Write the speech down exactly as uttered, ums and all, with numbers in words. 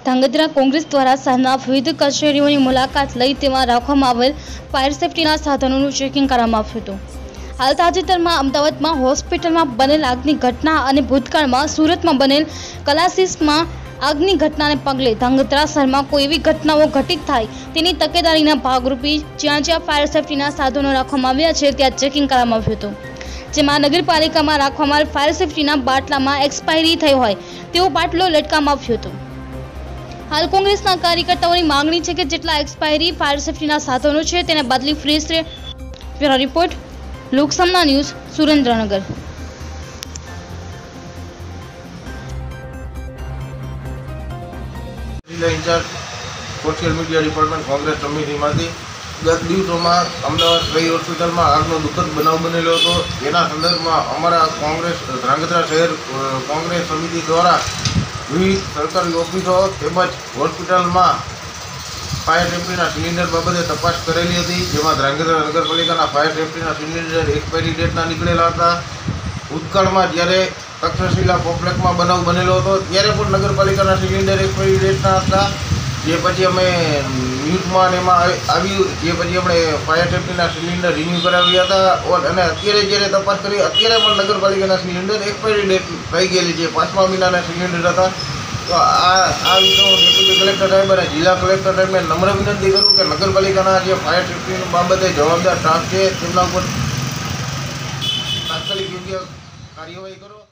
ધાંગધ્રા કોંગ્રેસ દ્વારા શહેરના વિવિધ કચેરીઓની મુલાકાત લઈ તેમાં રાખવામાં આવેલ ફાયર સેફટીના સાધનોનું ચેકિંગ કરવામાં આવ્યું હતું। હાલ તાજેતરમાં અમદાવાદમાં હોસ્પિટલમાં બનેલ આગની ઘટના અને ભૂતકાળમાં સુરતમાં બનેલ કલાસીસમાં આગની ઘટનાને પગલે ધાંગધ્રા શહેરમાં કોઈ એવી ઘટનાઓ ઘટિત થાય તેની તકેદારીના ભાગરૂપે જ્યાં જ્યાં ફાયર સેફટીના સાધનો રાખવામાં આવ્યા છે ત્યાં ચેકિંગ કરવામાં આવ્યું હતું, જેમાં નગરપાલિકામાં રાખવામાં આવેલ ફાયર સેફટીના બાટલામાં એક્સપાયરી થઈ હોય તેવો બાટલો લટકાવવામાં આવ્યો હતો। हाल कांग्रेसना कार्यकर्ताओं मांगनी है कि जेटला एक्सपायरी फायर सेफ्टीना साधनों है तेने बदली फ्रीज रहे। Bureau report Loksamna news Surendranagar. Social media department Congress समिति में गत दिवसों में अमदावाद रही होस्पिटल में आगनो दुखद बनाव बनेलो हतो। एना संदर्भ में अमरा कांग्रेस ध्रांगध्रा शहर कांग्रेस समिति द्वारा विविध सरकारी ऑफिसों તેમજ હોસ્પિટલમાં ફાયર સેફટીના સિલિન્ડર બાબતે તપાસ કરેલી હતી, જેમાં ધ્રાંગધ્રા નગરપાલિકાના ફાયર સેફટીના સિલિન્ડર એક્સપાયરી ડેટના નીકળેલા હતા। ભૂતકાળમાં જ્યારે તક્ષશિલા કોમ્પ્લેક્સમાં બનાવ બનેલો હતો ત્યારે પણ નગરપાલિકાના સિલિન્ડર એક્સપાયરી ડેટના હતા, જે પછી અમે ન્યૂઝમાં એમાં આવ્યું, જે પછી આપણે ફાયર સેફટીના સિલિન્ડર રિન્યૂ કરાવ્યા હતા અને અત્યારે જ્યારે તપાસ કરી અત્યારે પણ નગરપાલિકાના સિલિન્ડર એક્સપાયરી ડેટ થઈ ગયેલી છે, પાંચમા મહિનાના સિલિન્ડર હતા। તો આ આ વિશે હું ડેપ્યુટી કલેક્ટર સાહેબ અને જિલ્લા કલેક્ટર સાહેબને નમ્ર વિનંતી કરું કે નગરપાલિકાના જે ફાયર સેફટી બાબતે જવાબદાર સ્ટાફ છે તેમના ઉપર તાત્કાલિક યોગ્ય કાર્યવાહી કરો।